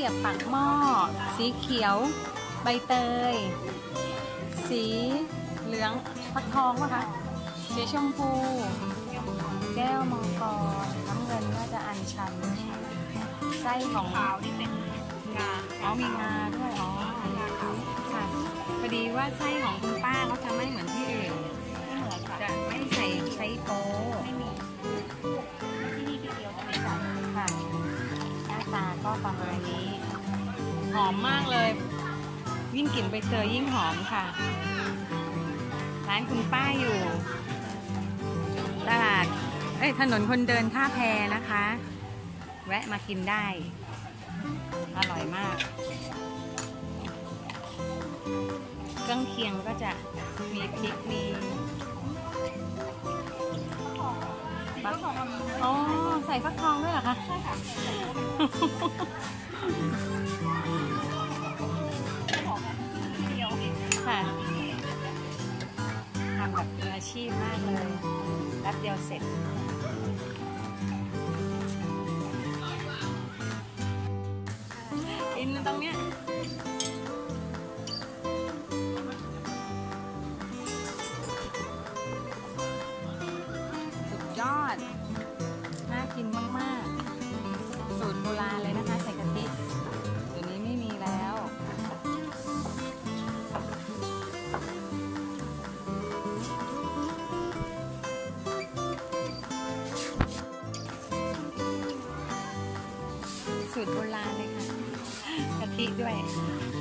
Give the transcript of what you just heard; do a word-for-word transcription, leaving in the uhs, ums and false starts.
สียบปากหม้อสีเขียวใบเตยสีเหลืองฟักทองป่ะคะสีชมพูแก้วมังกรน้ำเงินน่าจะอัญชันไส้ของขาวนี่เป็นงาอ๋อมีงาด้วยอ๋อค่ะพอดีว่าไส้ของคุณป้าเขาจะไม่เหมือนที่อื่นจะไม่ใส่ไส้โป๊ไม่มีที่นี่ที่เดียวจะไม่ใส่ค่ะหน้าตาก็ประมาณนี้หอมมากเลยยิ่งกลิ่นใบเตยยิ่งหอมค่ะร้านคุณป้าอยู่ตลาดเอ้ยถนนคนเดินท่าแพนะคะแวะมากินได้อร่อยมากเครื่องเคียงก็จะมีพริกมีฟักทองอ๋อใส่ฟักทองด้วยเหรอคะใช่ค่ะค่ะทำแบบมืออาชีพมากเลยแป๊บเดียวเสร็จกินตรงเนี้ยสุดยอดน่ากินมากๆสูตรโบราณเลยนะคะใส่กะทิเดี๋ยวนี้ไม่มีแล้วสูตรโบราณเลยค่ะกะทิด้วย